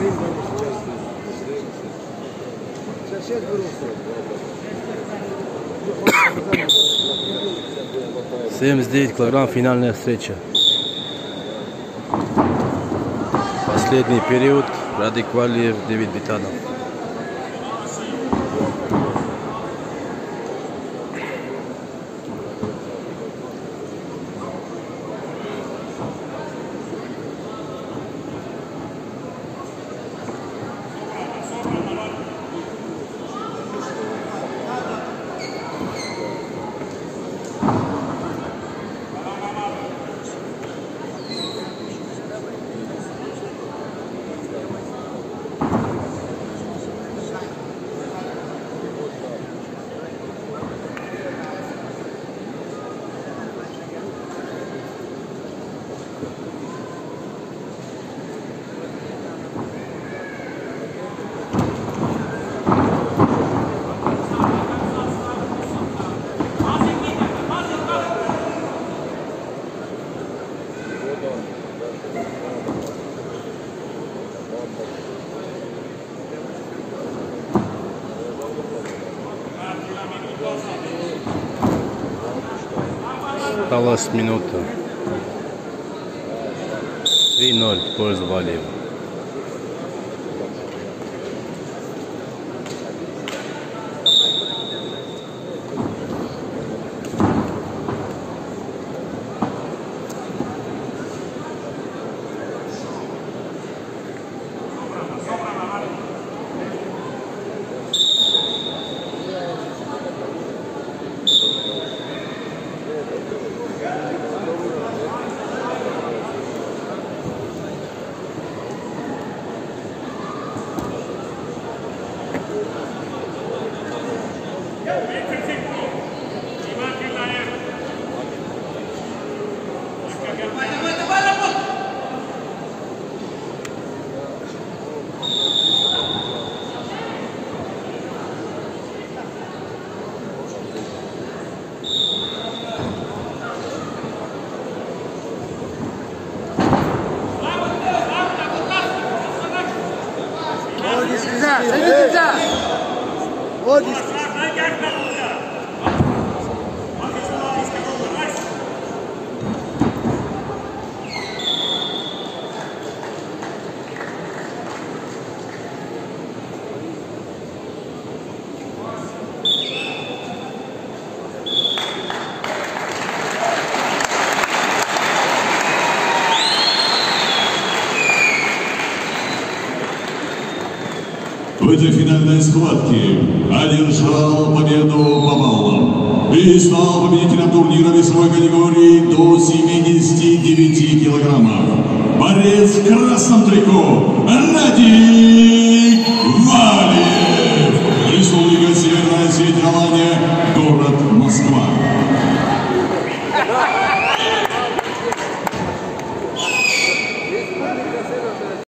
«79 килограмм», финальная встреча. Последний период. Радик Валиев, Давид Битанов. Осталась минута. 3-0 в пользу Валиева. В этой финальной схватке одержал победу по баллам и стал победителем турнира весовой категории до 79 килограммов. Борец в красном